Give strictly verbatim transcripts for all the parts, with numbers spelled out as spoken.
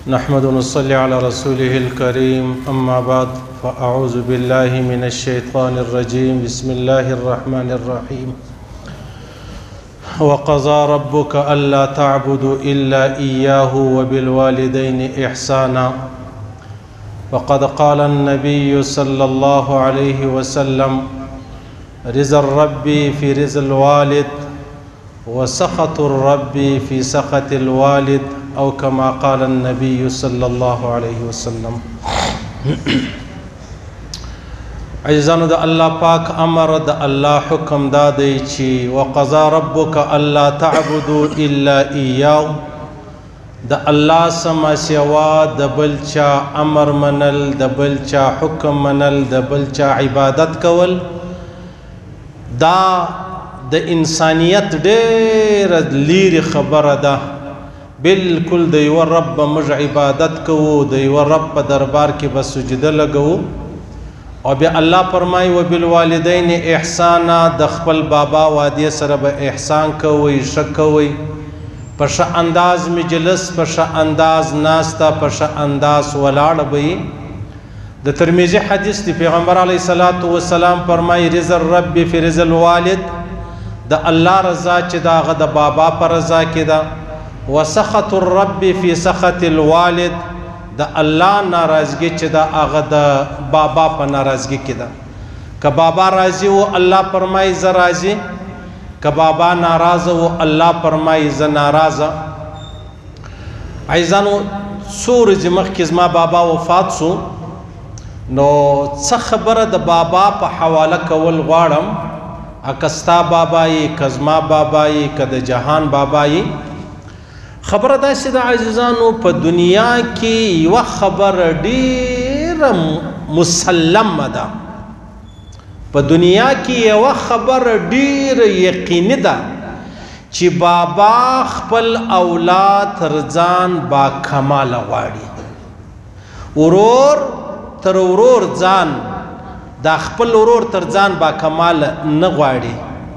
نحمد ونصلي على رسوله الكريم أما بعد فأعوذ بالله من الشيطان الرجيم بسم الله الرحمن الرحيم وقضى ربك ألا تعبدوا إلا إياه وبالوالدين إحسانا وقد قال النبي صلى الله عليه وسلم رضا الرب في رضا الوالد وسخط الرب في سخط الوالد او كما قال النبي صلى الله عليه وسلم. عزیزانو د الله پاک امر د الله حکم دا دی چې وقضى ربك الا تعبدوا الا اياه، د الله سما سوا د بلچا امر منل، د بلچا حکم منل، د بلچا عبادت کول دا د انسانیت ډېر لیرې خبره ده. بالکل د یو رب موږ عبادت کوو، د یو رب په دربار کې به سجده لګوو. او بیا الله فرمایي وبالوالدین احسانا، د خپل بابا وادي سره به احسان کوئ، ښه کوئ، په ښه انداز مجلس، په ښه انداز ناسته، په ښه انداز ولاړه به یي. د ترمذي حدیث دی، پیغمبر علیه الصلاة والسلام فرمایي رضا الرب فی رضا الوالد، د الله رضا چې د هغه د بابا په رضا کې ده، وسخط الرب فی سخط الوالد، د الله ناراضگی چې د هغه د بابا په ناراضگی کې ده. که بابا راضي و الله فرمایي زه راضي، که بابا ناراضه و الله فرمایي زه ناراضه. عزیزانو څو ورځې مخکې زما بابا وفات سو، نو څه خبره د بابا په حواله کول غواړم، اکه ستا بابا یې، که زما بابا یې، که د جهان بابا یې. خبره داسې ده عزیزانو، په دنیا کې یوه خبره ډېره مسلمه ده، په دنیا کې یوه خبره ډېره یقیني ده چې بابا خپل اولاد تر ځان با کماله غواړي. ورور تر ورور ځان، دا خپل ورور تر ځان با کماله نه غواړي،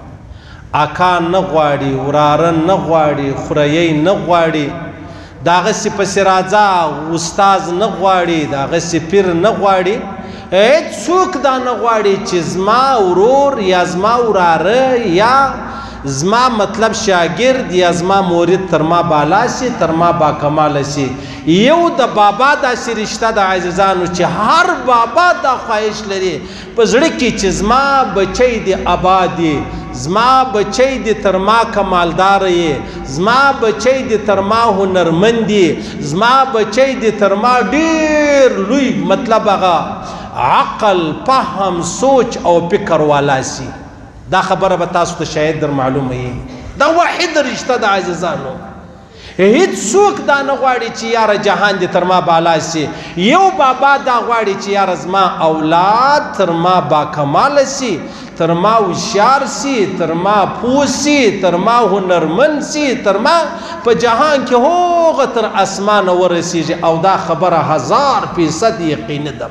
اکا نه غواړي، وراره نه غواړي، خوریی نه غواړي، د هغسې پسې راځه استاز نه غواړي، د هغسې پیر نه غواړي. هېڅوک دا نه غواړي چې زما ورور یا زما وراره یا زما مطلب شاگرد یا زما مورید تر ما بالا سي، تر ما با کماله سي. یو د بابا داسې رشته د عزیزانو چې هر بابا دا خواهش لري په زړه کې چې زما بچی دی آباد دی، زما بچی دی تر ما کمالدار یې، زما بچی دی تر ما هنرمند دی، زما بچی دی تر ما ډېر لوی مطلب هغه عقل، فهم، سوچ او فکر والا سي. دا خبره به تاسو ته شاید در معلومه یي. دا واحد رشته د عزیزانو، هیڅوک دا نه غواړي چې یاره جهان دې تر ما بالا سي. یو بابا دا غواړي چې یاره زما اولاد تر ما باکماله سي، تر ما هوښیار سي، تر ما پوه سي، تر ما هنرمند سي، تر ما په جهان کې هوغه تر اسمانه ورسیږي. او دا خبره هزار فیصد یقیني ده.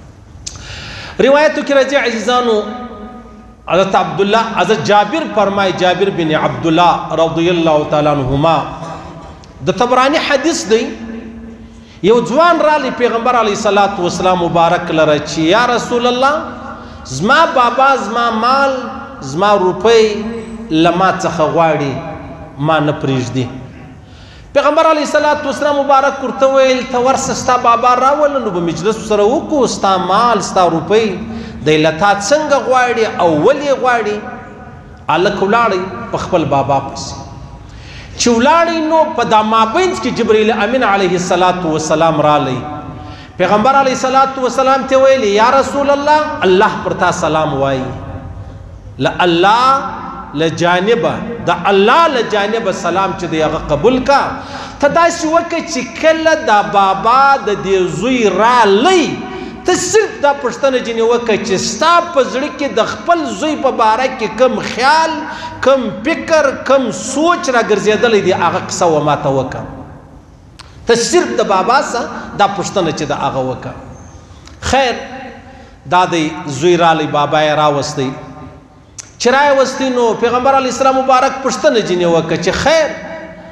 روایتو کې راځي عزیزانو، حضرت عبدالله حضرت جابر فرمای، جابر بن عبدالله رضی الله تعالی عنهما، د طبرانی حدیث دی، یو ځوان رالی پیغمبر علیه الصلاة والسلام مبارک لره چې یا رسول الله زما بابا زما مال زما روپۍ لما څخه غواړي، ما نه پرېږدي. پیغمبر علیه الصلاة والسلام مبارک ورته ویل ته ورسه ستا بابا راوله، نو به مجلس سره وکړو، ستا مال ستا روپۍ دی له تا څنګه غواړي او ولې غواړي. هلک ولاړی په خپل بابا پسې، چې ولاړی نو په دا مابینځ کې جبریل امین علیه الصلاة والسلام رالی. پیغمبر علیه الصلاة والسلام ته ویلی یا رسول الله الله پر تا سلام وایي، له الله له جانبه د الله له جانبه سلام چې دی هغه قبول کا. ته داسې وکړه چې کله دا بابا د دې زوی رالی، ته صرف دا پوښتنه ځینې وکړه چې ستا په زړه کې د خپل زوی په باره کې کم خیال، کم فکر، کم سوچ را ګرځېدلی دی، هغه قصه و ماته وکړه. ته صرف د بابا سه دا پوښتنه چې د هغه وکړه. خیر دا دی زوی رالی، بابا یې راوستی. چې راوستی نو پیغمبر علیه السلام مبارک پوښتنه ځینې وکړه چې خیر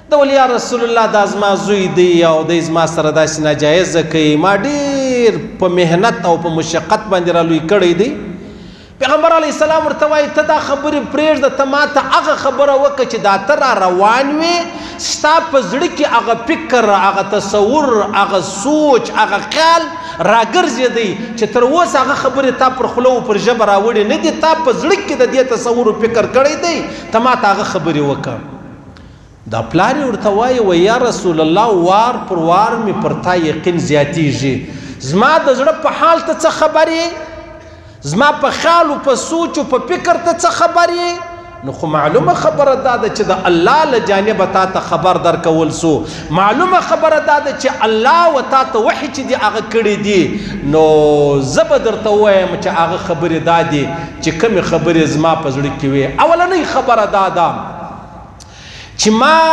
د ول یا رسول الله دا زما زوی دی او دی زما سره داسې ناجایزه کوي ما ډېر په محنت او په مشقت باندې را لوی کړی دی پیغمبر علیه السلام ورته وایي ته دا خبرې پرېږده ته ما ته هغه خبره وکړه چې دا ته را روان وې ستا په زړه کې هغه فکر هغه تصور هغه سوچ هغه خیال راګرځېدی چې تر اوسه هغه خبرې تا پر خوله او پر ژبه راوړې نه دي تا په زړه کې د دې تصور فکر کړی دی ته ما ته هغه خبرې وکړه دا پلار یې ورته وایي و یا رسول الله وار پر وار مې پر تا یقین زیاتېږي زما د زړه په حال ته څه خبر یې زما په خیال او په سوچ او په فکر ته څه خبر یې نو خو معلومه خبره دا ده چې د الله له جانبه تا ته خبر درکول سو معلومه خبره دا ده چې الله و تا ته وحي چې دي هغه کړي دي نو زه به درته ووایم چې هغه خبرې دا دي چې کومې خبرې زما په زړه کې وې اولنۍ خبره دا ده چې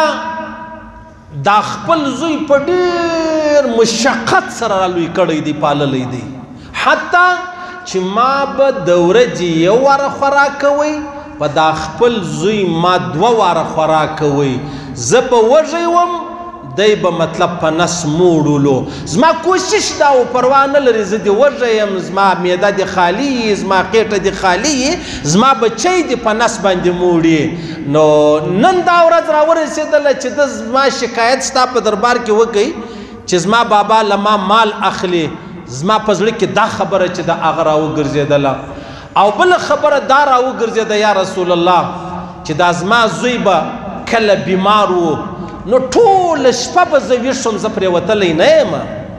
ما دا خپل زوی په ډېر مشقت سره رالوی کړی دی پاللی دی حتی چې ما به د ورځې یو واره خوراک کوئ په دا خپل زوی ما دوه واره خوراک کوئ زه به وږی وم دی به مطلب په نس موړولو زما کوشش دا و پروا نه لري زه دې وږی یم زما معده دې خالي یي زما قیټه دې خالي یي زما بچی دې په نس باندې موړي نو نن دا ورځ راورسېدله چې د زما شکایت ستا په دربار کې وکړي چې زما بابا له ما مال اخلي زما په زړه کې دا خبره چې د هغه راوګرځېدله او بله خبره دا راوګرځېده یا رسول الله چې دا زما زوی به کله بیمار و نو ټوله شپه به زه ویښ شوم زه پرې وتلی نه یم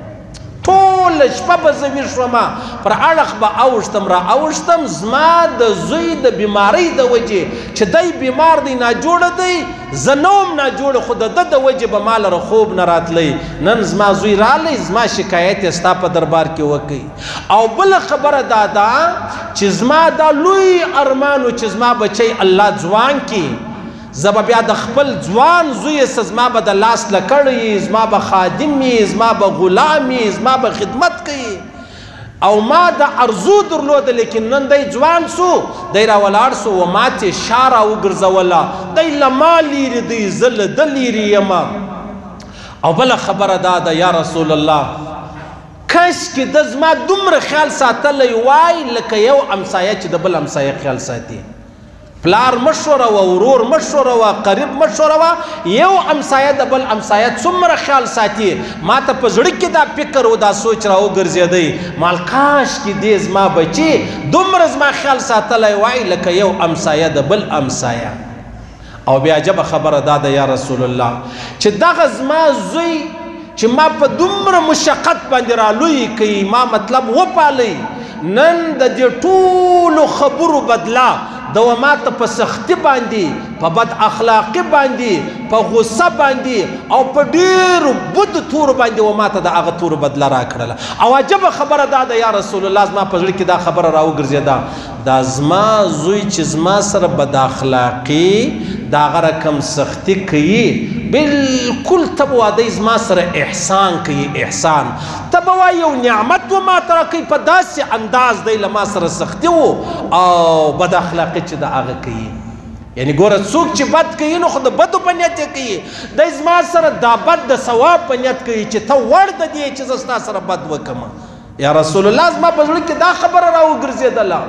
ټوله شپه به زه ویښ شوم پر اړخ به اوښتم را اوښتم زما د زوی د بیمارۍ د وجې چې دی بیمار دی ناجوړه دی زه نه وم ناجوړه خو د ده د وجې به ما لره خوب نه راتلی نن زما زوی رالی زما شکایت یې ستا په دربار کې وکړي او بله خبره دا ده چې زما دا لوی ارمان و چې زما بچی الله ځوان کړي زه به بیا د خپل ځوان زوی څه زما به د لاس لکړ زما به خادم وي زما به غلام وي زما به خدمت کوي او ما د ارزو درلوده لیکن نن دی ځوان سو دی راولاړ سو و ما تې شا راوګرځوله دی له ما لیرې دی زه له ده لیرې یم او بله خبره دا ده یا رسول الله کاشکې ده زما دومره خیال ساتلی وای لکه یو امسایه چې د بل امسایه خیال ساتي پلار مشوره و ورور مشوره و قریب مشوره و یو امسایه د بل امسایه څومره خیال ساتي ما ته په زړه کې دا فکر و دا سوچ راوګرځېدی مال کاش کې دې زما بچي دومره زما خیال ساتلی وای لکه یو امسایه د بل امسایه او بیا عجبه خبره دا ده یا رسول الله چې دغه زما زوی چې ما په دومره مشقت باندې رالوی کوي ما مطلب وپالی نن د دې ټولو خبرو بدلا د و ما ته په سختي باندې په بد اخلاقي باندې په غصه باندې او په ډېرو بدو تورو باندې و ما ته د هغه تورو بدله راکړله او عجبه خبره دا ده یا رسول الله زما په زړه کې دا خبره راوګرځېده دا زما زوی چې زما سره بد اخلاقي د هغه رقم سختي کوي بالکل ته به وایي زما سره احسان کوي احسان ته به وایي یو نعمت و ما ته راکوي په داسې انداز دی له ما سره سختي و او بد اخلاقي چې د هغه کوي یعنی ګوره څوک چې بد کوي نو خو د بدو په نیت یې کوي دی زما سره دا بد د ثواب په نیت کوي چې ته وړ د دې چې زه ستا سره بد وکړم یا رسول الله زما په زړه کې دا خبره راوګرځېدله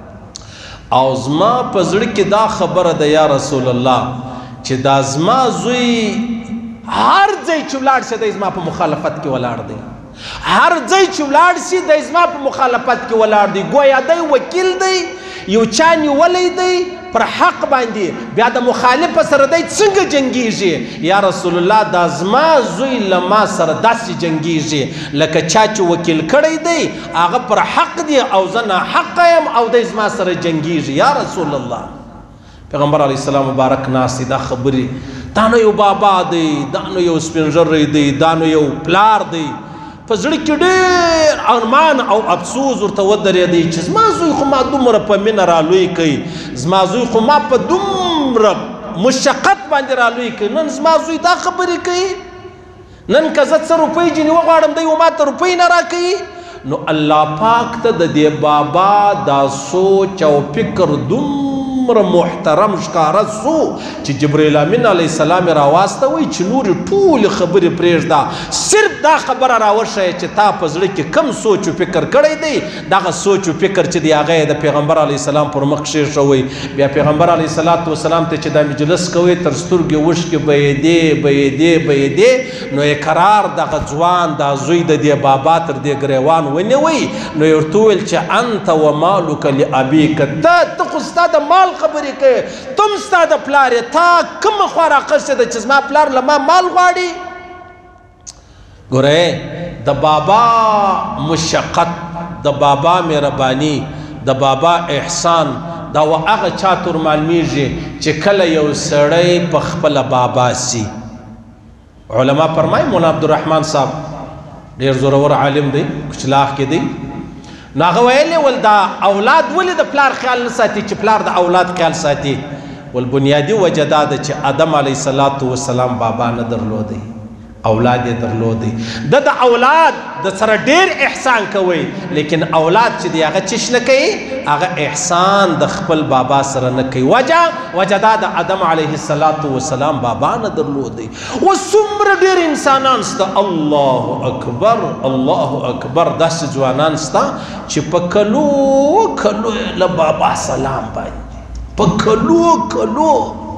او زما په زړه کې دا خبره ده یا رسول الله چې دا زما زوی هر ځای چې ولاړ شي دی زما په مخالفت کې ولاړ دی هر ځای چې ولاړ شي دی زما په مخالفت کې ولاړ دی گویا دی وکیل دی یو چا نیولی دی پر حق باندې بیا د مخالف سره دی څنګه جنګیږي یا رسول الله دا زما زوی له ما سره داسې جنګیږي لکه چا چې وکیل کړی دی هغه پر حق دی او زه ناحقه یم او دی زما سره جنګیږي یا رسول الله پیغمبر علیه السلام مبارک ناست دی دا خبرې دا نو یو بابا دی دا نو یو سپین ږیری دی دا نو یو پلار دی په زړه کې ډېر ارمان او افسوس ورته ودرېدی چې زما زوی خو ما دومره په مینه رالوی کوي زما زوی خو ما په دومره مشقت باندې رالوی کوي نن زما زوی دا خبرې کوي نن که زه څه روپۍ جینې وغواړم دی و ما ته روپۍ نه راکوي نو الله پاک ته د دې بابا دا سوچ او فکر دومره څومره محترم ښکاره سو چې جبرائیل امین علیه السلام یې راواستوئ چې نورې ټولې خبرې پرېږده صرف دا خبره راوښیه چې تا په زړه کې کم سوچ و فکر کړی دی دغه سوچ و فکر چې دی هغه یې د پیغمبر علیه السلام پر مخ کښېښوئ بیا پیغمبر علیه الصلاة وسلام ته چې دا مجلس کوئ تر سترګې اوښکې بهېدې بهېدې بهېدې نو یې قرار دغه ځوان دا زوی د دې بابا تر دې ګریوان ونیوئ نو یې ورته وویل چې انت و مالک لابیک ته ته خو ستا د مال خبرې کوې ته هم ستا د پلار یې تا کومه خوا راقصې ده چې زما پلار له ما مال غواړي ګورئ د بابا مشقت د بابا مهرباني د بابا احسان دا و هغه چا تر معلومیږي چې کله یو سړی په خپله بابا سي علما فرمایي مولا عبدالرحمن صاحب ډېر زورور عالم دی کچلاغ کې دی نو هغه ویلې ول دا اولاد ولې د پلار خیال نه ساتي چې پلار د اولاد خیال ساتي ول بنیادي وجه دا ده چې آدم علیه الصلاة وسلام بابا نه درلودی اولاد یې درلودی د د اولاد د سره ډېر احسان کوئ لیکن اولاد چې دی هغه چش نه کوي هغه احسان د خپل بابا سره نه کوي وجه وجه دا د آدم علیه الصلاة وسلام بابا نه درلودی اوس څومره ډېر انسانان سته الله اکبر الله اکبر داسې ځوانان سته چې په کلو کلو له بابا سلام باندې په کلو کلو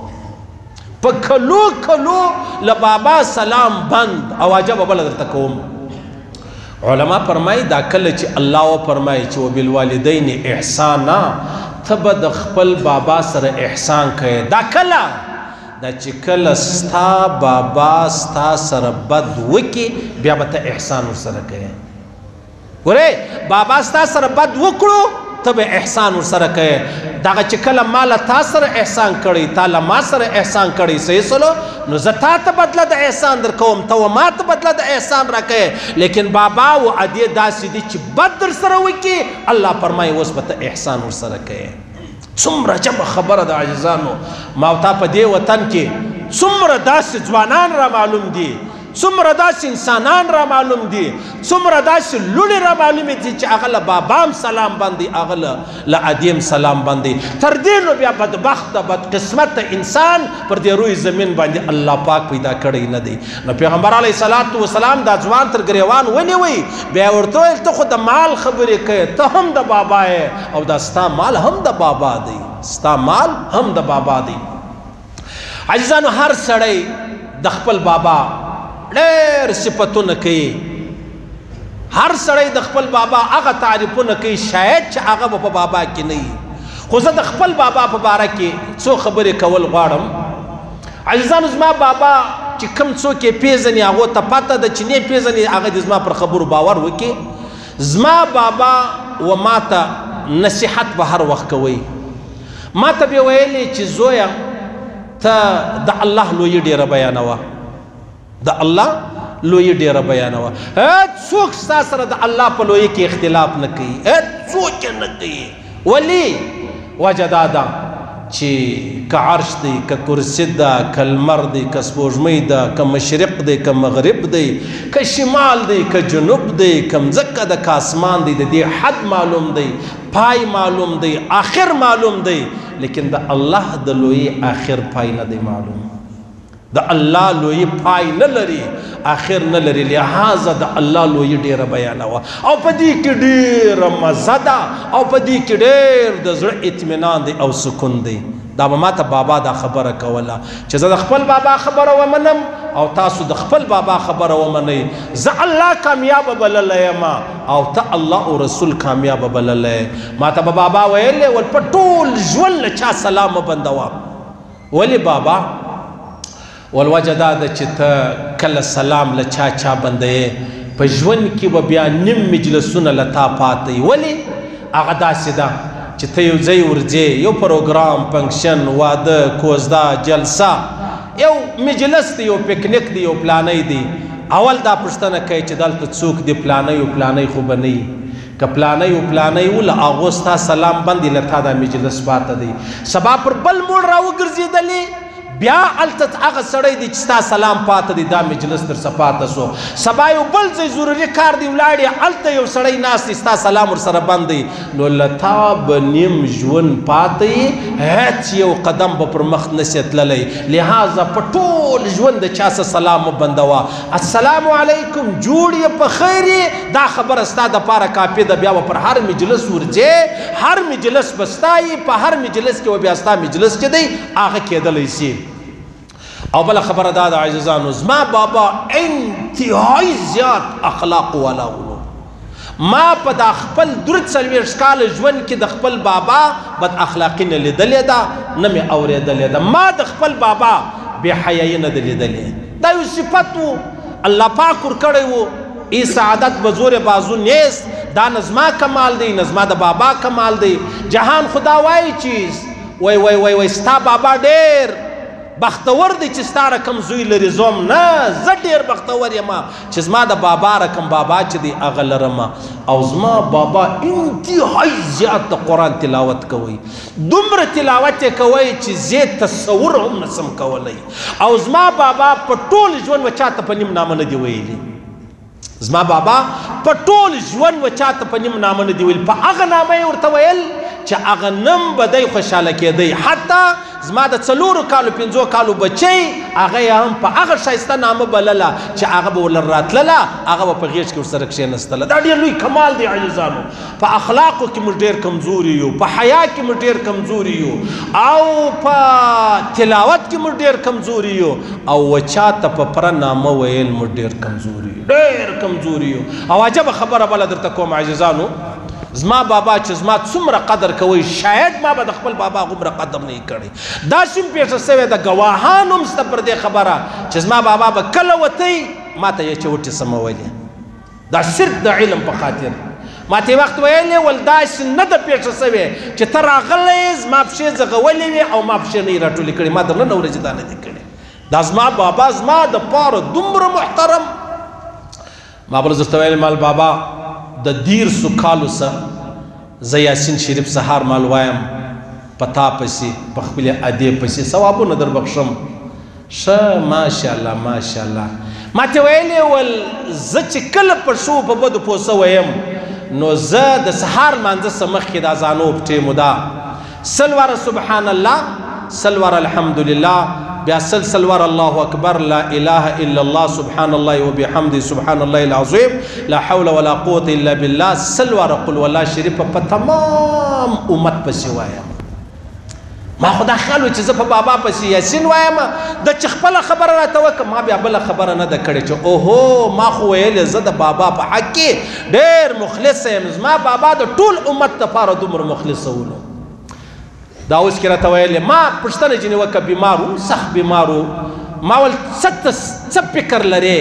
په کلو کلو له بابا سلام بند او عجب بله درته کوم علما فرمایي دا کله چې الله وفرمایي چې وبالوالدین احسانا ته به د خپل بابا سره احسان کوې دا کله دا چې کله ستا بابا ستا سره بد وکړي بیا به ته احسان ورسره کوې ګورې بابا ستا سره بد وکړو ته به احسان ورسره کوې دغه چې کله ما له تا سره احسان کړی تا له ما سره احسان کړی صحیح سلو نو زه تا ته بدله د احسان در کوم ته و ما ته بدله د احسان را کوې لیکن بابا و ادې داسې دي چې بد در سره وکړي الله فرمایي اوس به ته احسان ورسره کوې څومره جبه خبره د عاجزانو ما او تا په دې وطن کې څومره داسې ځوانان را معلوم دي څومره داسې انسانان را معلوم دي څومره داسې لوڼې را معلومې دي چې هغه له بابا هم سلام باندې هغه له ادې هم سلام باندې تر دې نو بیا بدبخته بدقسمته انسان پر دې روی زمین باندې الله پاک پیدا کړی نه دی نو پیغمبر علیه الصلاة وسلام دا ځوان تر ګریوان ونیوئ بیا ورته ویل ته خو د مال خبرې کوې ته هم د بابا یې او دا ستا مال هم د بابا دی ستا مال هم د بابا دی عزیزانو هر سړی د خپل بابا ډېر صفتونه کوي هر سړی د خپل بابا هغه تعریفونه کوي شاید چې هغه به په بابا کې نه وي خو زه د خپل بابا په باره کې څو خبرې کول غواړم عزیزانو زما بابا چې کوم څوک یې پېژني هغو ته پته ده چې نه یې پېژني هغه دې زما پر خبرو باور وکړي زما بابا و ما ته نصیحت به هر وخت کوئ ما ته به ویلې چې زویه ته د الله لویي ډېره بیانوه د الله لویي ډېره بیانوه هېڅ څوک ستا سره د الله په لویي کې اختلاف نه کوي هېڅ څوک یې نه کوي ولې وجه دا ده چې که عرش دی که کرسي ده که لمر دی که سپوږمۍ ده که مشرق دی که مغرب دی که شمال دی که جنوب دی که مځکه ده که اسمان دی د دې حد معلوم دی پای معلوم دی آخر معلوم دی لیکن د الله د لویي آخر پای نه دی معلوم د الله لویي پای نه لري آخر نه لري لہذا د الله لویي ډېره بیانوه او په دې کې ډېره مزه ده او په دې کې ډېر د زړه اطمینان دی او سکون دی دا به ما ته بابا دا خبره کوله چې زه د خپل بابا خبره ومنم او تاسو د خپل بابا خبره ومنئ زه الله کامیابه بللی یم او ته الله او رسول کامیابه بللی ما ته به بابا ویلی ول په ټول ژوند له چا سلام مه بندوه ولې بابا والوجه دا ده چې ته کله سلام له چا چا بندوې په ژوند کې به بیا نیم مجلسونه له تا پاتې ولې هغه داسې ده چې ته یو ځای ورځې یو پروګرام فنکشن واده کوزده جلسه یو مجلس دی یو پکنیک دی یو پلانی دی اول دا پوښتنه کوي چې دلته څوک دی پلانی او پلانی خو به نه وي که پلانی او پلانی و له هغو ستا سلام بندي له تا دا مجلس پاته دی سبا پر بل موړ را وګرځېدلې بیا هلته هغه سړی دی چې ستا سلام پاته دی دا مجلس درڅه پاته سو سبا یو بل ځای ضروري کار دی ولاړې هلته یو سړی ناست دی ستا سلام ورسره بند دی نو له تا به نیم ژوند پاته یې هېڅ یو قدم به پر مخ نسې تللی لهذا په ټول ژوند د چا څه سلام مه بندوه السلام علیکم جوړ یې په خیر یې دا خبره ستا دپاره کافي ده بیا به پر هر مجلس ورځې هر مجلس به ستا یي په هر مجلس کې به بیا ستا مجلس چې دی هغه کېدلی سي او بل خبره دا د عزیزانو زما بابا انتهایی زیات اخلاق والا ولو ما په دا خپل درې څلوېښت کاله ژوند کې د خپل بابا بد اخلاقي نه لیدلې ده نه مې اورېدلې ده ما د خپل بابا بې حیایي نه ده لیدلې دا یو صفت و الله پاک ورکړی و ای سعادت به زور بازو نیست دا نه زما کمال دی نه زما د بابا کمال دی جهان خدا وایي چې وای وای وای وای ستا بابا ډېر بختور دی چې ستا رقم زوی لري زوم نه زه ډېر بختور یم چې زما د بابا رقم بابا چې دی هغه لرم او زما بابا انتهایی زیات د قرآن تلاوت کوي دومره تلاوت یې کوي چې زه تصور هم نسم کولی او زما بابا په ټول ژوند و چاته په نیم نامه نه دی ویلي زما بابا په ټول ژوند و چاته په نیم نامه نه دی ویل په هغه نامه یې ورته ویل چې هغه نم به دی خوشحاله کېدی حتی زما د څلورو کالو پنځو کالو بچی هغه یې هم په هغه ښایسته نامه بلله چې هغه به ولر راتلله هغه به په غېږ کې ورسره کښېنستله دا ډېر لوی کمال دی عزیزانو په اخلاقو کې موږ ډېر کمزوري یو په حیا کې موږ ډېر کمزوري یو او په تلاوت کې موږ ډېر کمزوري یو او و چاته په پره نامه ویل موږ ډېر کمزوري یو ډېر کمزوري یو او عجبه خبره بله درته کوم عزیزانو زما بابا چې زما څومره قدر کوي شاید ما به د خپل بابا غومره قدر نه کړی دا شم پیښه سوې ده ګواهان هم شته پر دې خبره چې زما بابا به کله وتی ما ته یې چوټې سمولې دا صرف د علم په خاطر ما ته وخت ویلې ول داسې نه ده پیښه سوې چې ته راغلی زما پښې ځغولې وې او ما پښې نه یې راټولې کړې ما درنه ورځې دا نه دي کړې دا زما بابا زما دپاره دومره محترم ما بل درته ویلې مال بابا د دیر سو کالو سه زه یاسین شریف سهار مال وایم په تا پسې په خپلې ادې پسې ثوابونه در بخښم ښه ماشاءالله ماشاءالله ما ته ویلې ول زه چې کله په شو په بدو پوسه ویم نو زه د سهار مانځه څه مخکې د اذانو په ټیمو ده سل واره سبحان الله سل واره الحمدلله بیا سل سل واره الله اکبر لا اله الا الله سبحان الله وبحمده سبحان الله العظیم لا حول ولا قوة الا بالله سل واره قل والله شریف په تمام امت پسې وایم ما خدا خیال و چې زه په بابا پسې یاسین وایم د چې خپله خبره راته وکړه ما بیا بله خبره نه ده کړې چې اوهو ما خو ویلې زه د بابا په حق کې ډېر مخلص یم زما بابا د ټول امت دپاره دومره مخلص ولو دا اوس کې راته ویلې ما پوښتنه ځینې وکړه بیمار و سخت بیمار و ما ول څه فکر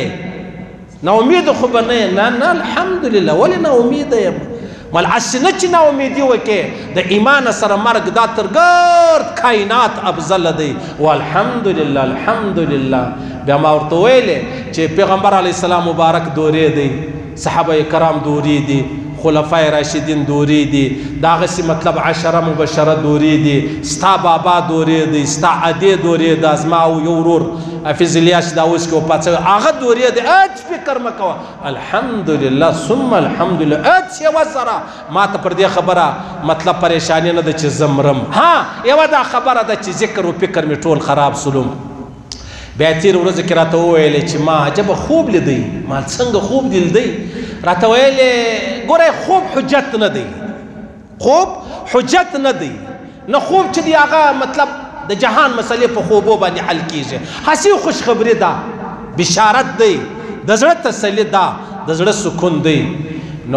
لرې ناامیده خو به نه نه نه الحمدلله ولې ناامیده یم مال هسې نه چې ناامیدي وکړې د ایمان سره مرګ دا تر ګرد کائنات افضله دی والحمدلله الحمدلله بیا ما ورته ویلې چې پیغمبر علیه السلام مبارک دورې دی صحابه کرام دورې دي خلفای راشدین دوری دی داغسی مطلب عشره مبشره دوری دی ستا بابا دوری دی ستا عدی دوری دی از ما او یو ورور حافظ الیاس دا اوس کې پاتې هغه دوری دی اج فکر مکوه الحمدلله ثم الحمدلله اج یو سره ما ته پر دې خبره مطلب پریشانی نه ده چې زمرم ها یو دا خبره ده چې ذکر او فکر می ټول خراب سلوم بیا تیر ورځ کې راته وویلې چې ما عجبه خوب لیدی ما څنګه خوب دی لیدی راته ویلې ګوره خوب حجت نه دی خوب حجت نه دی نه خوب چې دی هغه مطلب د جهان مسئلې په خوبو باندې حل کیږي هسې خوشخبري ده بشارت دی د زړه تسلي ده د زړه سکون دی نو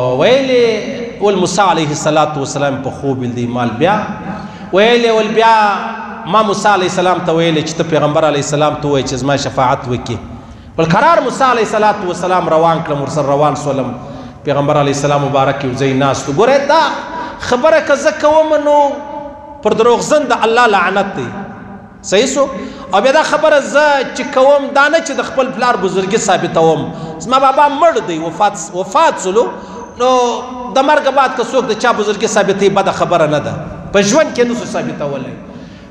ویلې ول موسی علیه السلام په خوب لیدی مال بیا ویلې ول بیا ما موسی علیه السلام ته ویلې چې ته پیغمبر علیه السلام ته وایې چې زما شفاعت وکړي والقرار موسی علیه السلام روان کړم ورسره روان سولم پیغمبر علیه السلام مبارک یو ځای ناست ګوره دا خبره که زه کوم نو پر دروغجن د الله لعنت دی صحیح سو او بیا دا خبره زه چې کوم دا نه چې د خپل پلار بزرګي ثابتوم زما بابا مړ دی وفات وفات سلو نو د مرګ بعد که څوک د چا بزرګي ثابتوي بده خبره نه ده په ژوند کې نسو ثابتولی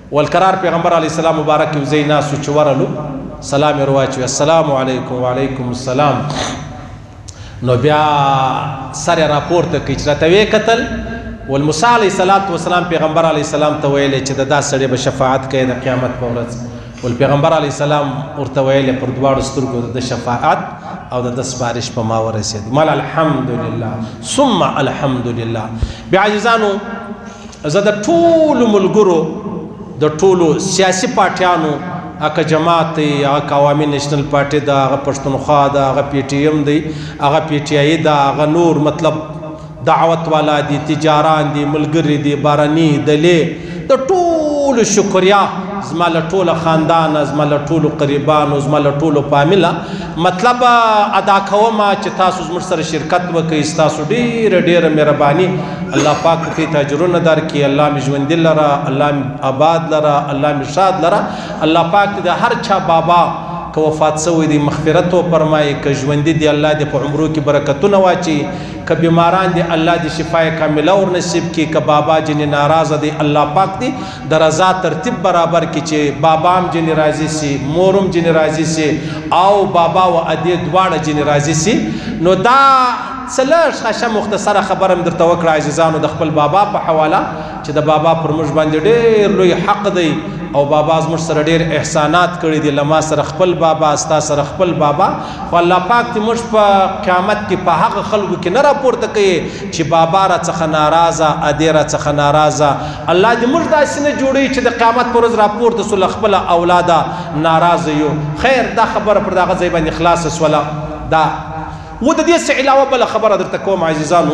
والقرار پیغمبر علیه السلام مبارک یو ځای ناستو چې ورغلو سلام یې ورواچوي السلام علیکم وعلیکم السلام. نو بیا سر یې راپورته کړي چې راته ویې کتل ول موسی علیه الصلاة والسلام پیغمبر علیه السلام ته ویلی چې د دا سړی به شفاعت کوي د قیامت په ورځ. ول پیغمبر علیه السلام ورته ویلی پر دواړو سترګو د شفاعت او د سپارش په ما ورسېد. مال الحمدلله ثم الحمدلله. بیا عزیزانو زه د ټولو ملګرو د ټولو سیاسي پارټیانو هغه جماعت دی هغه عوامي نیشنل پارټي ده هغه پښتونخوا ده هغه پی ټي ایم دی هغه پی ټي آی ده هغه نور مطلب دعوت والا دي تجاران دي ملګري دي باراني دلې د ټولو شکریا زما له ټوله خاندان زما له ټولو قریبانو زما له ټولو فامیله مطلب ادا کوم چې تاسو زموږ سره شرکت وکړئ. ستاسو ډېره ډېره مهرباني الله پاک دې ته اجرونه درکړي. الله مې ژوندي لره الله مې آباد لره الله مې شاد لره. الله پاک دې د هر چا بابا که وفات شوی دی مغفرت وفرمایي که ژوندي دي الله دې په عمرو کې برکتونه واچي که بیماران دي الله دې شفای کامله ور نصیب کړي که بابا جنې ناراضه دي الله پاک دې د رضا ترتیب برابر کړي چې بابا هم جنې راضي سي مور هم جنې راضي سي او بابا و ادې دواړه جنې راضي سي. نو دا څه لږ ښه مختصره خبره مې درته وکړه عزیزانو د خپل بابا په حواله چې د بابا پر موږ باندې ډېر لوی حق دی او بابا زموږ سره ډېر احسانات کړي دي. له ما سره خپل بابا ستا سره خپل بابا خو الله پاک دې موږ په قیامت کې په هغه خلکو کې نه راپورته کوي چې بابا را څخه ناراضه ادې را څخه ناراضه. الله دې موږ داسې نه جوړوي چې د قیامت پر ورځ راپورته سو له خپله اولاده ناراضه یو. خیر دا خبره پر دغه ځای باندې خلاصه سوله. دا و د دې څه علاوه بله خبره درته کوم عزیزانو.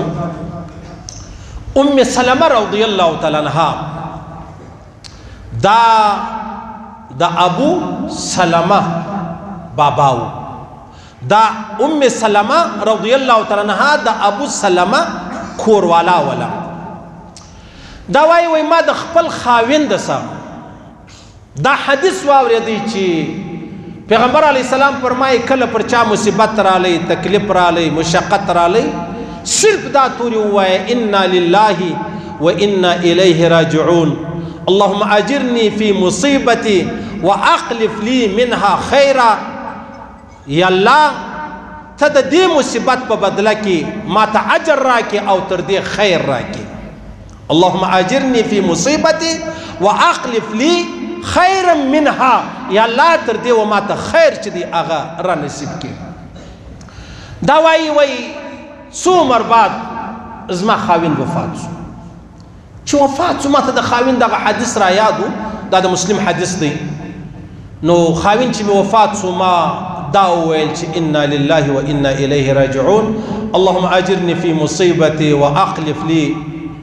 ام سلمه رضی الله تعالی عنها دا د ابو سلمه باباو دا ام سلمه رضی الله تعالی عنها د ابو سلمه کوروالا ولا دا وای وای ما د خپل خاوند سره دا حدیث واورېدی چې پیغمبر علیه السلام فرمایي کله پر چا مصیبت رالی تکلیف رالی مشقت رالی صرف دا توري ووایه انا لله و انا الیه راجعون اللهم اجرني في مصيبتي واخلف لي منها خيرا. یا الله ته د دې مصیبت په بدله کې ما ته اجر راکې او تر دې خیر راکې. اللهم اجرني في مصيبتي واخلف لي خيرا منها. یا الله تر دې و ما ته خیر چې دی هغه را نصیب کړي. دا وایي وایي څو عمر بعد زما خاوند وفات شو. چې وفات شو ما ته د خاوند دغه حدیث را یادو دا د مسلم حدیث دی. نو خاوند چې مې وفات شو ما دا وویل چې انا لله و انا الیه راجعون اللهم اجرني في مصیبتي واخلف لي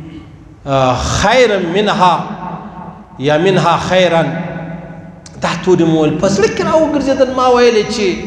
خیرا منها یا منها خیرا. دا تورې مې ویل په زړه کې را وګرځېدل. ما ویلې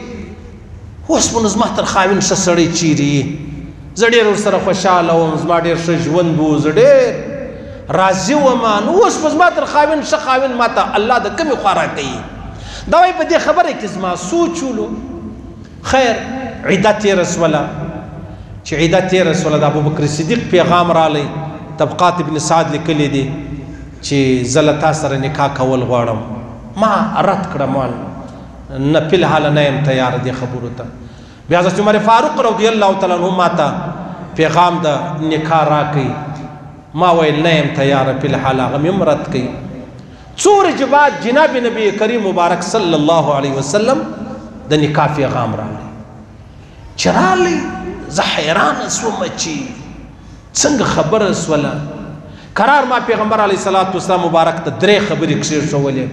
چې اوس به نو زما تر خاوند ښه سړی چیرې زه ډېر ورسره خوشحاله وم زما ډېر ښه ژوند و زه ډېر راضي وم. نو اوس به زما تر خاوند ښه خاوند ما ته الله د کمې خوا راکوي. دا وایي په دې خبره کې زما سوچ ولو. خیر عیده تېره سوله چې عیده تېره سوله د ابوبکر صدیق پیغام رالی طبقات ابن سعد لیکلی دی چې زه له تا سره نکاح کول غواړم. ما رد کړم نه فی الحال نه یم تیاره دې خبرو ته. بیا حضرت عمر فاروق رضی الله تعالی عنه ما ته پیغام د نکاح راکړي. ما ویل نه یم تیاره فی الحال هغه مې هم رد کړي. څو ورځې بعد جناب نبی کریم مبارک صلی الله علیه وسلم د نکاح پیغام راغلی. چې راغلی زه حیرانه شوم چې څنګه خبره سوله. قرار ما پیغمبر علیه الصلاة والسلام مبارک ته درې خبرې کښېښولې.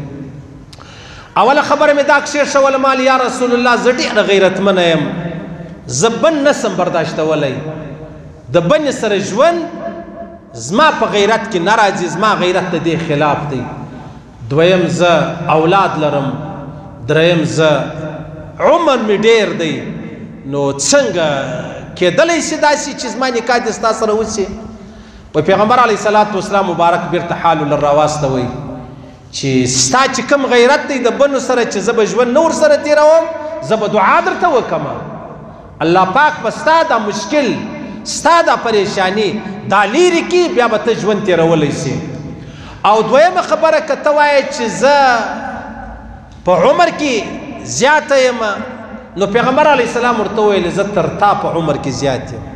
اوله خبره مې دا کښېښوله مال یا رسول الله زه ډېره غیرتمنه یم زه بن نسم برداشتولی. د بنې سره ژوند زما په غیرت کې نه راځي زما غیرت د دې خلاف دی. دویم زه اولاد لرم. دریم زه عمر مې ډېر دی. نو څنګه کېدلی شي داسې چې زما نکاح دې ستا سره وشي. و پیغمبر علیه الصلاة والسلام مبارک بیرته حال ولر راواستوئ چې ستا چې کوم غیرت دی د بنو سره چې زه به ژوند نه ورسره تېروم زه به دعا درته وکړم. الله پاک به ستا دا مشکل ستا دا پریشانی دا لیرې کړي بیا به ته ژوند تېرولی سي. او دویمه خبره که ته وایې چې زه په عمر کې زیاته یم نو پیغمبر علیه السلام ورته وویل زه تر تا په عمر کې زیات یم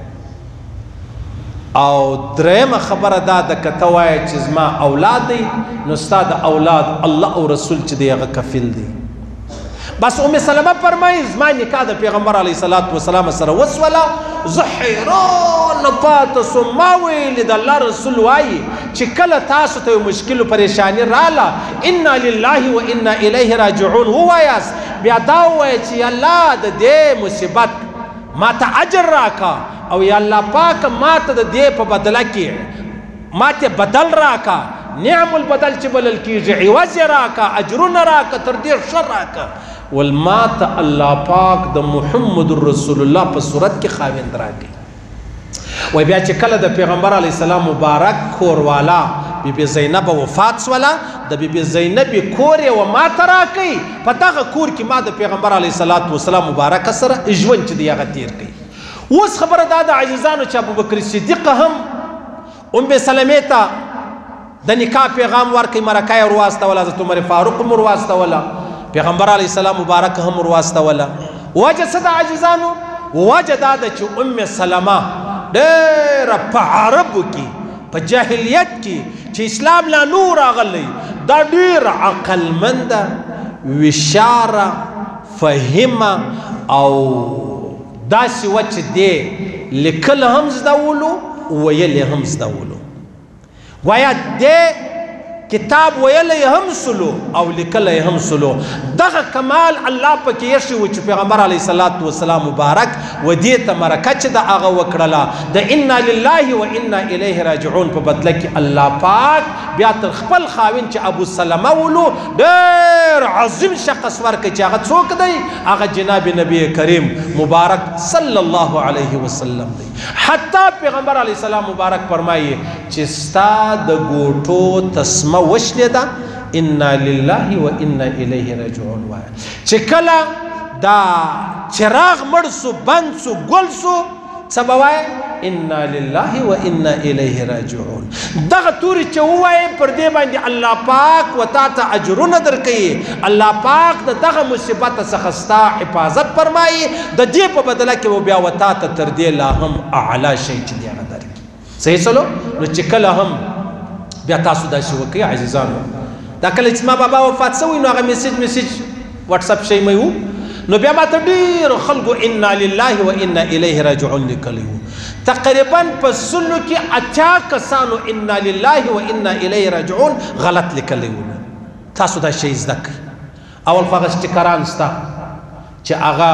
او درېیمه خبره دا ده که ته وایې چې زما اولاد دی نو ستا د اولاد الله او رسول چې دی هغه کفیل دی بس ام سلمه فرمایي زما نکاح د پیغمبر علیه الصلاة وسلام سره وسوله زه حیران پاته سوم ما ویلې د الله رسول وایي چې کله تاسو ته یو مشکل و پریشاني راله انا لله و انا الیه راجعون ووایاست بیا دا ووایه چې یا الله د دې مصیبت ما ته اجر راکا او یا الله پاک ما ته د دې په بدله کې ما ته بدل راکا نعم البدل چې بلل کېږي عوض یې راکا اجرونه راکا تر دې ښه راکا والما ته الله پاک د محمد رسول الله په صورت کې خاوند راکړي وای بیا چې کله د پیغمبر علیه السلام مبارک کوروالا بی بی زینب وفات سوله د بی بی زینب کور یې و ما ته راکړي په دغه کور کې ما د پیغمبر علیه الصلاة والسلام مبارکه سره ژوند چې دی هغه تیر کړي اوس خبره دا د عزیزانو چې ابوبکر صدیق هم ام سلمې ته د نکاح پیغام ورکړي مرکه یې ورواستوله حضرت عمر فاروق هم ورواستوله پیغمبر علیه السلام مبارک هم ورواستوله وجه څه د عزیزانو وجه دا ده چې ام سلمه ډېره په عربو کې په جاهلیت کې چې اسلام لا نور راغلی دا ډېره عقلمنده وشاره فهمه او داسې وه چې دی لیکل هم زدولو ویل هم زدولو گویا دی کتاب ویلی هم سلو او لیکلی هم سلو دغه کمال الله پکې یشي و چې پیغمبر علیه الصلاة والسلام مبارک و دې ته مرکه چې د هغه وکړله د انا لله و انا الیه راجعون په بدله کې الله پاک بیا تر خپل خاوند چې ابو سلمه ولو ډېر عظیم شخص ورکړي چې هغه څوک دی هغه جناب نبی کریم مبارک صلی الله علیه وسلم دی حتی پیغمبر علیه السلام مبارک فرمایي چې ستا د ګوټو تسمه وشلې ده انا لله و انا الیه راجعون وایه چې کله دا چراغ مړ سو بند سو ګل سو څه به وایه انا لله و انا الیه راجعون دغه تورې چې ووایې پر دې باندې الله پاک و تا ته اجرونه درکوي الله پاک د دغه مصیبت څخه ستا حفاظت فرمایي د دې په بدله کې و بیا و تا ته تر دې لا هم اعلی شی چې دی هغه درکړي صحیح سلو نو چې کله هم بیا تاسو داسې وکړئ عزیزانو دا کله چې ما بابا وفات شوی نو هغه میسج میسج واتساپ شی مې و نو بیا ما ته ډېرو خلکو انا لله و انا الیه راجعون لیکلی و تقریبا په سلو کې اتیا کسانو انا لله و انا الیه راجعون غلط لیکلی و تاسو دا شی زده کړئ اول خو هغه سټیکران سته چې هغه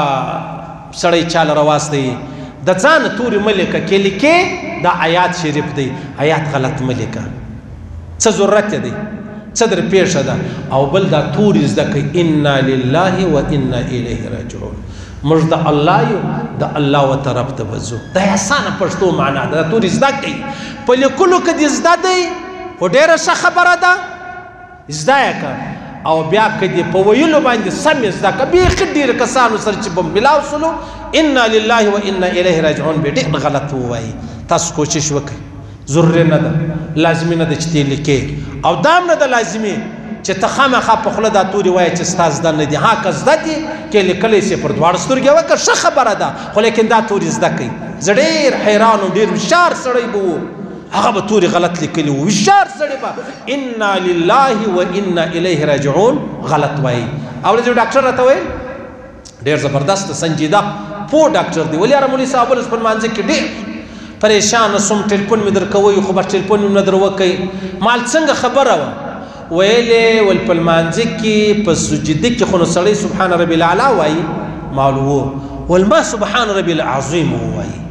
سړی چاله راواستی د ځان تورې مه لیکه کې لیکې دا آیات شریف دی آیات غلط مه لیکه څه ضرورت دی څه در پیښه ده او بل دا تورې زده کړئ انا لله و انا الیه راجعون موږ د الله یو د الله و طرف ته وځو دا اسانه پښتو معنا ده دا تورې زده کړئ په لیکلو کې دې زده دی خو ډېره ښه خبره ده زده یې کړه او بیا که دې په ویلو باندې سم یې زده کړه بیخي ډېرو کسانو سره چې به ملاو سولو انا لله و انا الیه راجعون به ډېر غلط ووایي تاسو کوشش وکړئ ضروري نه ده لازمي نه ده چې تی لیکې او دام نه ده لازمي چې ته خامخا په خوله دا تورې وایې چې ستا زده نه دي ها که زده دي کې لیکلی سي پر دواړو سترګې وکړه ښه خبره ده خو لیکن دا تورې زده کوي زه ډېر حیران وم ډېر هوښیار سړی به و هغه به تورې غلط لیکلي و هوښیار سړی به انا لله و انا الیه راجعون غلط وایي اول چې ډاکټر راته ویل ډېر زبردست سنجیده پوه ډاکټر دی ولې یاره مولوي صاحب اوس په لمانځه کې ډېر پریشان سوم ټلیفون مې درکوئ خو بس ټلیفون مې نه در وکئ مال څنګه خبره وه ویلې ول په لمانځه کې په سجده کې خو نو سړی سبحان ربي الاعلی وایي مال و ول ما سبحان ربي العظیم ووایي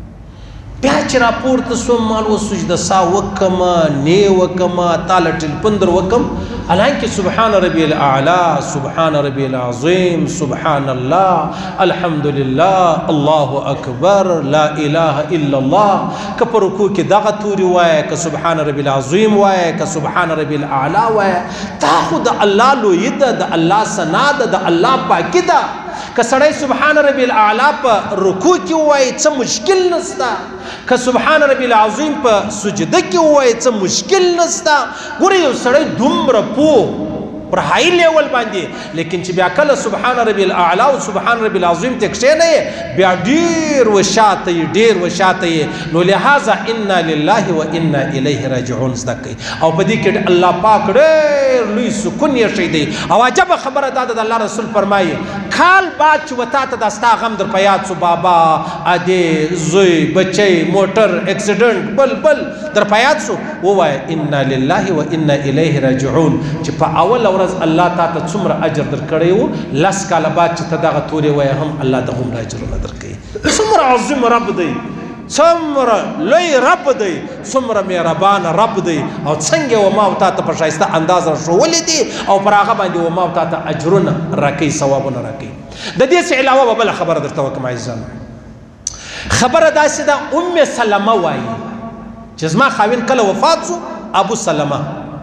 بیا چې راپورته سوم مال و سجده سا وکمه نه وکمه تاله ټلیفون در وکم حالانکه سبحان ربي الاعلى سبحان ربي العظيم سبحان الله الحمد لله الله اكبر لا اله الا الله که په رکوع کې دغه توري وایه که سبحان ربي العظيم وایه که سبحان ربي الاعلى وایه تا خو د الله لویي ده د الله ثنا ده د الله پاکي ده که سړی سبحان ربی الاعلی په رکوع کې ووایي څه مشکل نشته، که سبحان ربی العظیم په سجده کې ووایي څه مشکل نشته. ګوره یو سړی دومره پوه پر هائی لیول باندې، لیکن چې بیا کله سبحان ربی الاعلی او سبحان ربی العظیم ته کښېنئ بیا ډېر وشاته یې ډېر وشاته یې. نو لہذا انا لله و انا الیه راجعون زده کوي او په دې کې الله پاک ډېر لوی سکون یې شی دی. او عجبه خبره دا ده د الله رسول فرمایي کال بعد چې وتا ته دا ستا غم در په یاد سو، بابا ادې زوی بچی موټر اکسیډنټ بل بل در په یاد سو، ووایه انا لله و انا الیه راجعون چې په اول الله تا ته څومره اجر درکړی و، لس کاله بعد چې ته دغه تورې وایې هم الله دغومره اجرونه درکوي. څومره عظیم رب دی، څومره لوی رب دی، څومره مهربان رب دی. او څنګه و ما او تا ته په ښایسته انداز راښوولي دي او پر هغه باندې و ما او تا ته اجرونه راکوي، ثوابونه راکوي. د دې څه علاوه به بله خبره درته وکړم عزیزانو. خبره داسې ده ام سلمه وایي چې زما خاوند کله وفات سو، ابو سلمه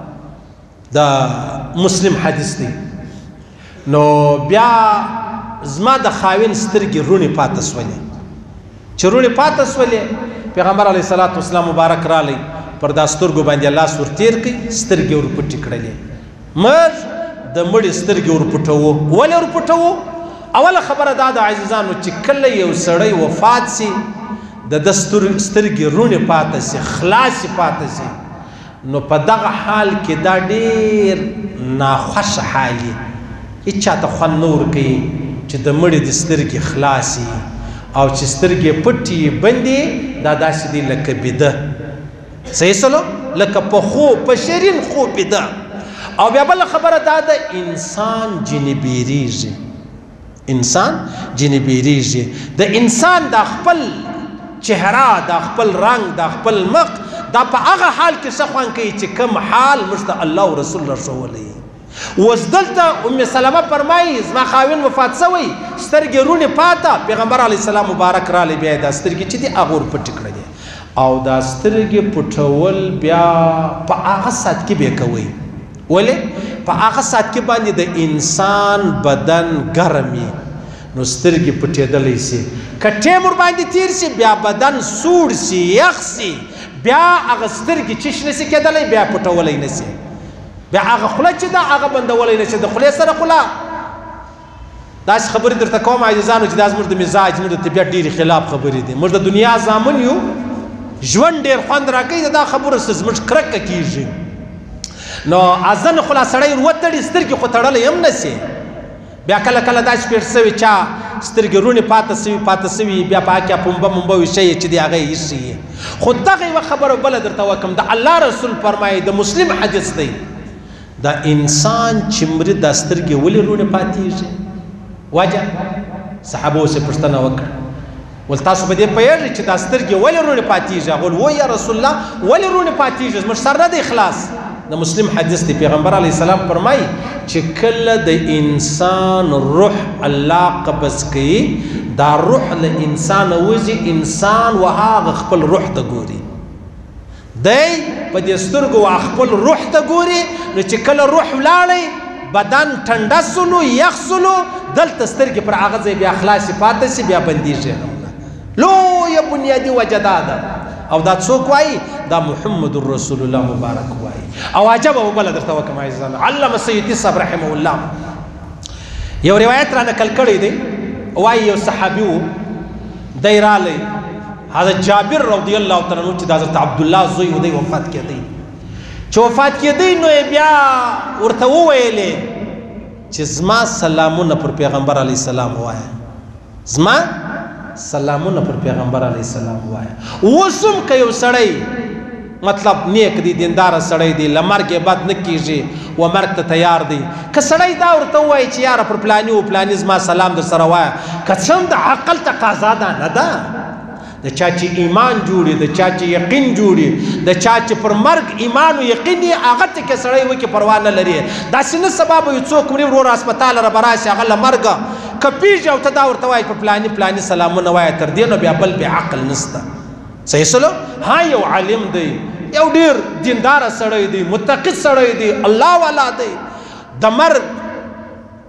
دا مسلم حدیث دی. نو بیا زما د خاوین سترګې رونې پاته سولې، چې رونې پاته سولې پیغمبر علیه الصلاة والسلام مبارک رالی پر دا سترګو باندې لاس ور تیر کړي، سترګې ور پټې کړلې. موږ د مړي سترګې ور پټوو. ولې ور پټوو؟ اوله خبره دا ده عزیزانو چې کله یو سړی وفات سي د ده سترګې رونې پاته سي، خلاصې پاته سي، نو په دغه حال کې دا ډېر ناخوښه حال وي. هېڅ چاته خوند نه ورکوي چې د مړي د سترګې خلاصې او چې سترګې پټې بندې، دا داسې دي لکه بیده. صحیح سلو لکه په خوب په شیرین خوب بیده. او بیا بله خبره دا ده انسان جنې بیریږي، انسان جنې بیریږي. د انسان دا خپل چهره، دا خپل رنگ، دا خپل مخ، دا په هغه حال کې څه خوند کوي چې کوم حال موږ ته الله او رسول راښولی. اوس دلته ام سلمه فرمایي زما خاوند وفات سوی، سترګې رونې پاته، پیغمبر علیه السلام مبارک رالی بیا دا سترګې چې دي هغه ور پټې کړلې. او دا سترګې پټول بیا په هغه ساعت کې بیا کوئ. ولې؟ په هغه ساعت کې باندې د انسان بدن ګرم وي، نو سترګې پټېدلی سي. که ټیم ورباندې تیر سي بیا بدن سوړ سي، یخ سي، بیا هغه سترګې چش نسي کېدلی، بیا پټولی نسي، بیا هغه خوله چې ده هغه بندولی نسي. د خولې سره خوله داسې خبرې درته کوم عزیزانو چې دا زموږ د مزاج، زموږ د طبیعت ډېرې خلاف خبرې دي. موږ د دنیا زامن یو، ژوند ډېر خوند راکوي، د دا خبرو سره زموږ کرکه کېږي. نو ازن خوله سړی ور وتړي، سترګې خو تړلی هم نسي. بیا کله کله داسې پېښ سوي چا سترګې رونې پاته سوي پاته سوي بیا په هکې پنبه منبه وي شی چې دی هغه یې ایښي. خو دغه یوه خبره بله درته وکړم. د الله رسول فرمایي د مسلم حدیث دی، دا انسان چې مري دا سترګې ولې رونې پاتېږي؟ وجه صحابو سې پوښتنه وکړه، ول تاسو په دې پوهېږئ چې دا سترګې ولې رونې پاتېږي؟ هغه وویل یا رسول الله ولې رونې پاتېږي؟ زموږ سر نه دی خلاص. د مسلم حدیث دی، پیغمبر علیه السلام فرمایي چې کله د انسان روح الله قبض کوي، دا روح له انسان وځي، انسان و هغه خپل روح ته ګوري. دی په دې سترګو خپل روح ته ګوري. نو چې کله روح ولاړی، بدن ټنډه سلو، یخ سلو، دلته سترګې پر هغه ځای بیا خلاصې پاتې سي، بیا بندېږي. لویه بنیادي وجه دا ده. او دا څوک وایي؟ دا محمد رسول الله مبارک وایي. او عجبه به بله درته وکړم عزیزانو، علامه سیوطي صاحب رحمه الله یو روایت را نقل کړی دی. وایي یو صحابي و، دی رالی حضرت جابر رضی الله تعالی عنہ چې د حضرت عبدالله زوی و، دی وفات کېدی. چې وفات کېدی نو یې بیا ورته وویلې چې زما سلامونه پر پیغمبر علیه السلام ووایه، زما سلامونه پر پیغمبر علیه السلام ووایه. اوس هم که یو سړی مطلب نیک دی، دینداره سړی دی، له مرګ یې بد نه کېږي و مرګ ته تیار دی، که سړی دا ورته ووایي چې یاره پر پلاني و پلاني زما سلام در سره وایه، که څه هم د عقل تقاضا ده نه ده. د چا چې ایمان جوړي، د چا چې یقین جوړي، د چا چې پر مرګ ایمان او یقین یې هغه ته کې سړی وکړي پروا نه لري. داسې نه سبا به یو څوک مري ورور هسپتال را به راشي هغه له مرګه که پیږي او ته دا ورته وایي پر پلاني پلاني سلامونه وایه، تر دې نو بیا بل بې عقل نشته. صحیح سلو؟ ها یو عالم دی، یو ډېر دینداره سړی دی، متقي سړی دی، الله والا دی، د مرګ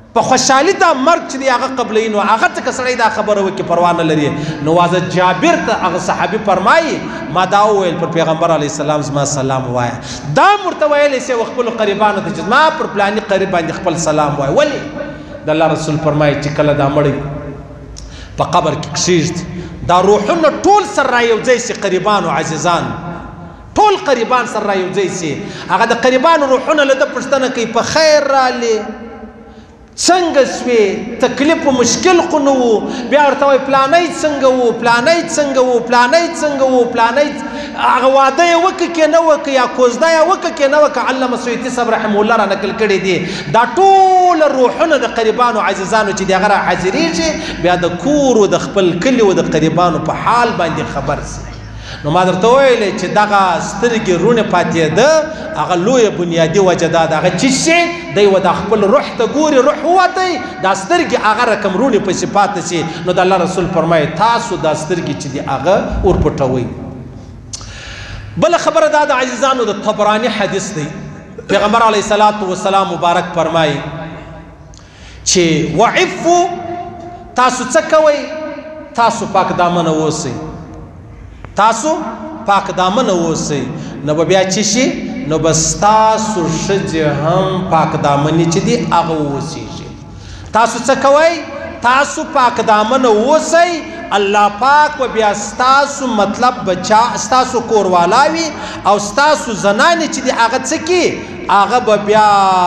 په خوشحالي دا مرګ چې دی هغه قبلوي نو هغه ته که سړی دا خبره وکړي پروا نه لري. نو واځه جابر ته هغه صحابي فرمایي ما دا وویل پر پیغمبر علیه السلام زما سلام ووایه. دا م ورته ویلی سي و خپلو قریبانو ته چې زما پر پلاني قریب باندې خپل سلام ووایه. ولې د الله رسول فرمایي چې کله دا مړی په قبر کې کښېږدي دا روحونه ټول سره رایوځی سي قریبان او عزیزان ټول قریبان سره رایوځی سي. هغه د قریبانو روحونه له ده پوښتنه کوي په خیر رالې څنګه سوې تکلیف و مشکل خو نه و. بیا ورته وایي پلانی څنګه و پلانی څنګه و پلانی څنګه و پلانی هغه واده یې وکړه که نه وکړه یا کوزده یې وکړه که نه وکړه. علامه سیوطي صاحب رحمه الله را نقل کړي دي دا ټول روحونه د قریبانو عزیزانو چې د هغه را حاضرېږي بیا د کور و د خپل کلي و د قریبانو په حال باندې خبر سي. نو ما درته ویلی چې دغه سترګې رونې پاتېده هغه لویه بنیادي وجه دا ده هغه چې شي دی و د خپل روح ته ګوري روح ووتی دا سترګې هغه رقم رونې پسې پاتې سي. نو د الله رسول فرمایي تاسو دا سترګې چې دي هغه ورپټوئ. بله خبره دا د عزیزانو د طبراني حدیث دی. پیغمبر علیه الصلاة والسلام مبارک فرمایي چې وعفو تاسو څه کوئ تاسو پاک دامنه اوسئ تاسو پاک دامنه اوسئ. نو به بیا چې شي نو به ستاسو ښځې هم پاک دامنې چې دي هغه واوسېږي. تاسو څه کوئ تاسو پاک دامنه اوسئ الله پاک به بیا ستاسو مطلب بچا ستاسو کوروالاوي او ستاسو زنانې چې دي هغه څه کي هغه به بیا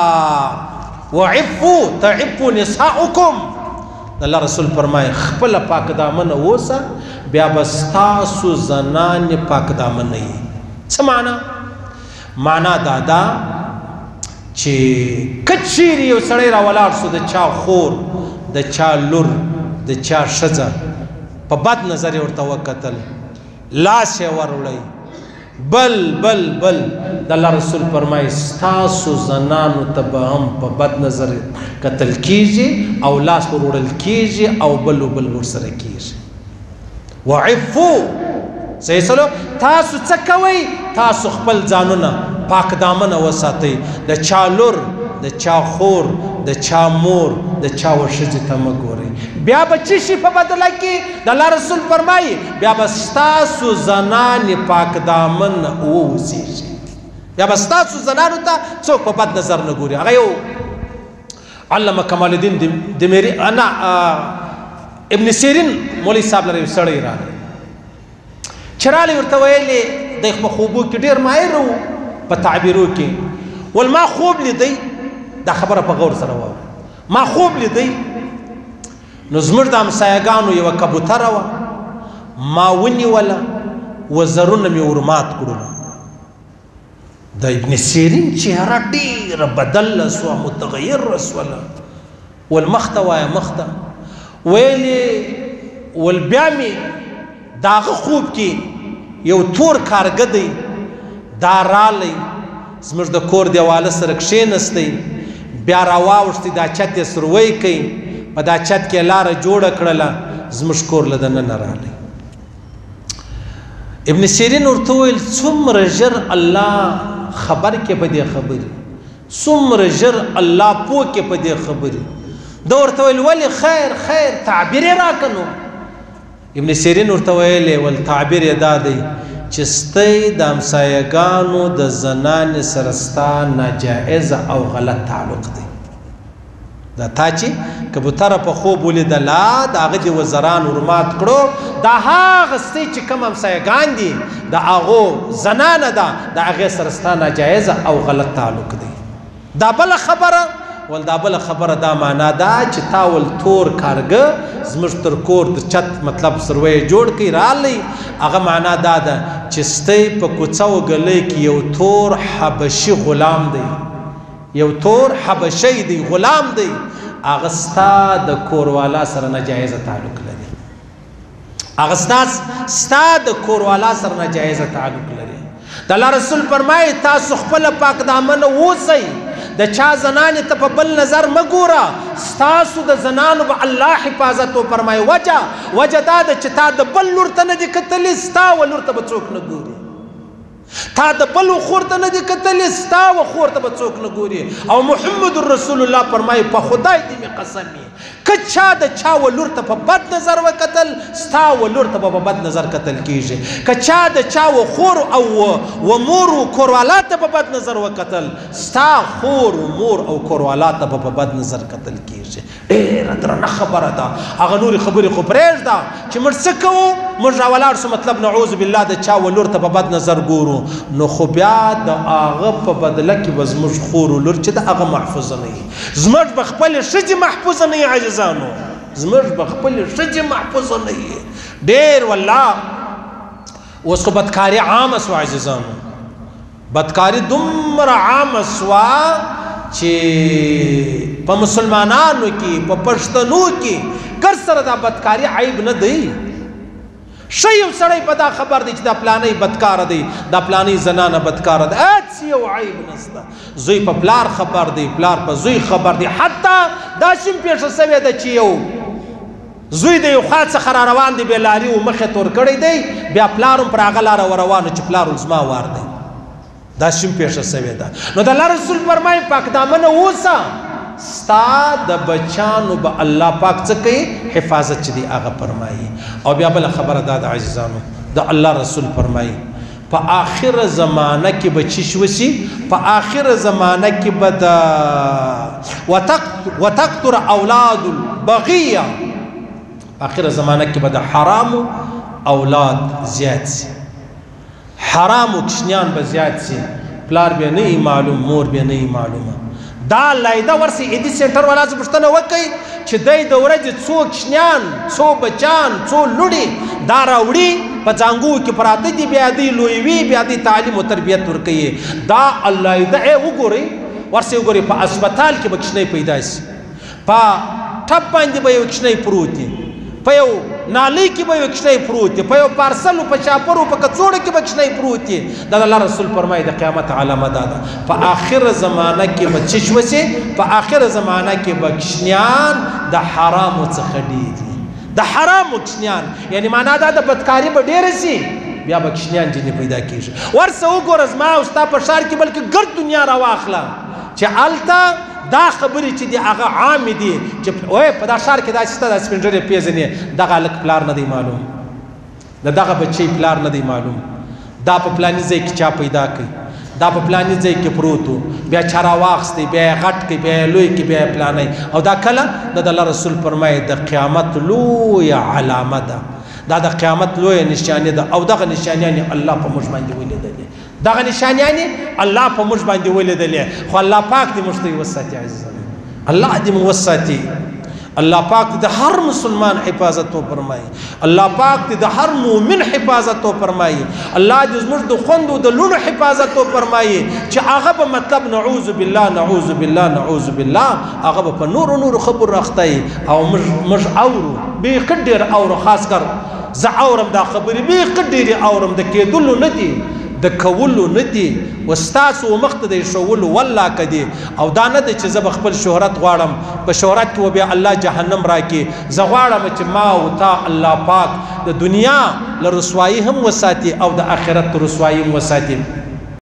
وعفو تعفو نساؤکم. الله رسول فرمایي خپله پاک دامنه اوسه بیا به ستاسو زنانې پاک دامنه یي. څه معنا معنا دا ده چې که چیرې یو سړی راولاړ سو د چا خور د چا لور د چا ښځه په بد نظر یې ورته وکتل لاس یې وروړی بل بل بل د الله رسول فرمایي ستاسو زنانو ته به هم په بد نظر کتل کیږي او لاس وروړل کیږي او بل و بل ورسره کیږي. وعفو صحیح سلو تاسو څه کوئ تاسو خپل ځانونه پاک دامنه وساتئ. د چا لور د چا خور د چا مور د چا ښځې ته مه ګورئ. بیا به څه شي په بدله کې د الله رسول فرمایي بیا به ستاسو زنانې پاک دامن ووځېږي. بیا به ستاسو زنانو ته څوک په بد نظر نه ګوري. هغه یو علامه کمال الدین دمیری نه ابن سیرین مولوي صاحب لره یو سړی راغی چې راغلی ورته ویلې دی په خوبو کې ډېر ماهر و په تعبیرو کې ول ما خوب لیدی دا خبره په غور سره واوره ما خوب لیدی نو زموږ د همسایهګانو یوه کبوتره وه ما ونیوله وزرونه مې ورمات کړلو. د ابن سیرین چهره ډېره بدله سوه متغیره سوله. ول مخ ته وایه مخ ته ویلې ول بیا مې د هغه خوب کې یو تور کارګه دی دا رالی زموږ د کور دیواله سره کښېنستی بیا راواوښتې دا چت یې سروی کوي په دا چت کې لاره جوړه کړله زموږ کور له دننه رالی. ابن سیرین ورته وویل څومره ژر الله خبر کې په دې خبرې څومره ژر الله پوه کې په دې خبرې. ده ورته ویل ولې خیر خیر تعبیر یې راکړه. نو ابن سیرین ورته ویلی ول تعبیر یې دا دی چې ستی د همسایهګانو د زنانې سره ستا ناجایزه او غلط تعلق دی. دا تا چې کبوتره په خوب ولیدله د هغه دې وزران ورمات کړو دا هغه ستی چې کوم همسایهګان دي د هغو زنانه ده د هغې سره ستا ناجایزه او غلط تعلق دی. دا بله خبره ول دا بله خبره دا معنا ده چې تا ول تور کارګه زموږ تر کور د چت مطلب سروی جوړ کړي رالی هغه معنا دا ده چې ستی په کوڅه و ګلۍ کې یو تور حبشي غلام دی یو تور حبشی دی غلام دی هغه ستا د کوروالا سره ناجایزه تعلق لري. هغه ستا د کوروالا سره ناجایزه تعلق لري. د الله رسول فرمایي تاسو خپله پاک دامنه اوسئ د چا زنانې ته په بل نظر مه ګوره ستاسو د زنانو به الله حفاظت وفرمایي. وجه وجه دا ده چې تا د بل لور ته نه دي کتلي ستا و لور ته به څوک نه ګوري. تا د بل خور ته نه دي کتلې ستا و خور ته به څوک نه ګوري او محمد رسول الله فرمایي په خدای دې مې قسم وي که چا د چا و لور ته په بد نظر وکتل ستا و لور ته به په بد نظر کتل کیږي که چا د چا و خور او و مور و کوروالا ته په بد نظر وکتل ستا خور و مور او کوروالا ته به په بد نظر کتل کیږي ډېره درنه خبره ده هغه نورې خبرې خو پرېږده چې موږ څه کوو موږ راولاړ شو مطلب نعوذ بالله د چا و لور ته په بد نظر ګورو نو خو بیا د هغه په بدله کې به زموږ خور و لور چې د هغه محفوظه نه وي زموږ به خپلې ښځې محفوظه نه وي عاجزانو زموږ به خپلې ښځې محفوظه نه وي ډېر والله اوس خو بدکاري عامه سوه عزیزانو بدکاري دومره عامه سوه چې په مسلمانانو کې په پښتنو کې کر سره دا بدکاري عیب نه دی ښه یو سړی په دا خبر دی چې دا پلانی بدکاره دی دا پلانی زنانه بدکاره ده هېڅ یو عیب نشته زوی په پلار خبر دی پلار په زوی خبر دی حتی دا شم پیښه سوې ده چې یو زوی د یو خوا څخه را روان دی بې لاري و مخې تور کړی دی بیا پلار هم پر هغه لاره وروانو چې پلار زما وار دی دا شم پیښه سوې ده نو د الله رسول فرمایي پاکدامنه اوسه ستا د بچانو به الله پاک څه کوي حفاظت چې دی هغه فرمایي او بیا بله خبره دا د عزیزانو د الله رسول فرمایي په آخر زمانه کې به چی وشي په آخر زمانه کې به د وتکثر اولاد البغیه آخر زمانه کې به د حرامو اولاد زیات سي حرامو کشنیان به زیات سي پلار به نه معلوم مور به نه معلومه دا لایده ورسي ایدي سنټر والا څه پوښتنه وکړي چې دی د ورځې څو کشنیان څو بچان څو لوڼې دا راوړي په ځانګو کې پراته دي بیا دوی لویوي بیا دوی تعلیم و تربیت ورکوي دا لایده وګورئ ورسې وګورئ په اسپتال کې به کشنۍ پیدا شي په ټپ باندې به یو کشنۍ پروت دي په یو نالۍ کې به یو کشنۍ پروت دی په یو پارسلو په چاپرو په کڅوړه کې به کشنۍ پروت دی دا د الله رسول فرمایي د قیامت علامه دا ده په آخر زمانه کې به څه شوسي په آخر زمانه کې به کشنیان د حرامو څخه ډېر دي د حرامو کشنیان یعنی معنا دا د بدکاري به ډېره سي بیا به کشنیان ځینې پیدا کېږي ورسه وګوره زما او ستا په ښار کې بلکې ګرد دنیا راواخله چې هلته دا خبرې چې دي هغه عام دي چې وای په دا ښار کې دا ستا د سپین ږیري پېژنې دغه هلک پلار نه دی معلوم د دغه بچی پلار نه دی معلوم دا په فلاني ځای کې چا پیدا کوي دا په فلاني ځای کې پروت و بیا چا راواخستی بیا یې غټ کړي بیا یې لوی کړي بیا یې پلانی او دا کله د الله رسول فرمایي د قیامت لویه علامه ده دا د قیامت لویه نشانه ده او دغه نشانیانې الله په موږ باندې ولیدلې دغه نشانیانې الله په موږ باندې ولیدلې خو الله پاک دې موږ ته وساتي عزیزانو الله دې موږ وساتي الله پاک دې د هر مسلمان حفاظت وفرمایي الله پاک دې د هر مؤمن حفاظت وفرمایي الله دې زموږ د خوندو د لونو حفاظت وفرمایي چې هغه به مطلب نعوذ بالله نعوذ بالله نعوذ بالله هغه به په نورو نورو خبرو اخته او موږ موږ اورو بیخي ډېر اورو خاص کر زه اورم دا خبرې بیخي ډېرې اورم د کېدلو نه دي د کولو نه دي وستاسو مخ ته د ایښولو والله که دي او دا نه ده چې زه به خپل شهرت غواړم په شهرت کې و بیا الله جهنم راکړي زه غواړم چې ما او تا الله پاک د دنیا له رسوایي هم وساتي او د آخرت رسوایي هم وساتي